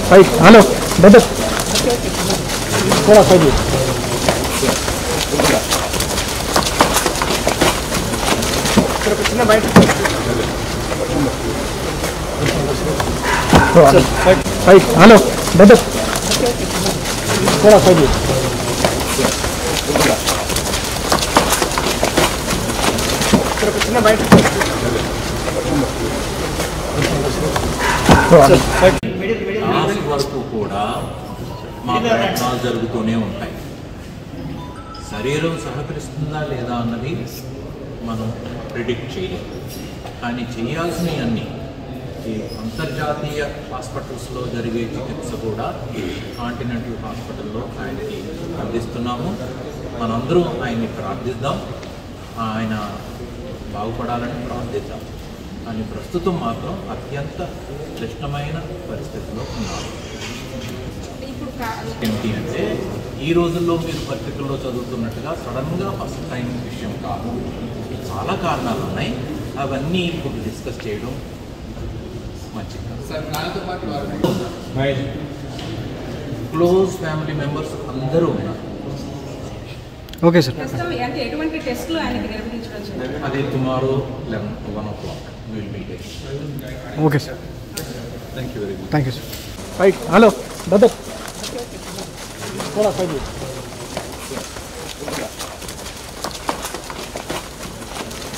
Right. Hello. Brother. थोड़ा side right. Hello brother थोड़ा side last వరకు కూడా మా ప్రయత్నాలు జరుగుతూనే ఉంటాయి. శరీరం సహకరిస్తుందా లేదా అన్నది మనం ప్రిడిక్ట్ చేయలేం. కానీ చేయాల్సినవి అన్నీ ఈ అంతర్జాతీయ హాస్పిటల్స్లో జరిగే చికిత్స కూడా కాంటినెంటల్ హాస్పిటల్లో ఆయనకి అందిస్తున్నాము. మనందరం ఆయన్ని ప్రార్థిద్దాం, ఆయన బాగుపడాలని ప్రార్థిద్దాం. కానీ ప్రస్తుతం మాత్రం అత్యంత క్లిష్టమైన పరిస్థితిలో ఉన్నారు. ఏంటి అంటే ఈ రోజుల్లో మీరు పత్రికల్లో చదువుతున్నట్టుగా సడన్గా ఫస్ట్ టైం విషయం కాదు. చాలా కారణాలు ఉన్నాయి. అవన్నీ ఇప్పుడు డిస్కస్ చేయడం మంచిది. క్లోజ్ ఫ్యామిలీ మెంబర్స్ అందరూ ఉన్నారు. Okay sir. అది tomorrow 1 o'clock will meet. Okay sir. Thank you very much. Thank you sir. Right. Hello brother थोड़ा साइड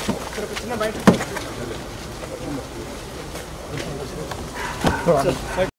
थोड़ा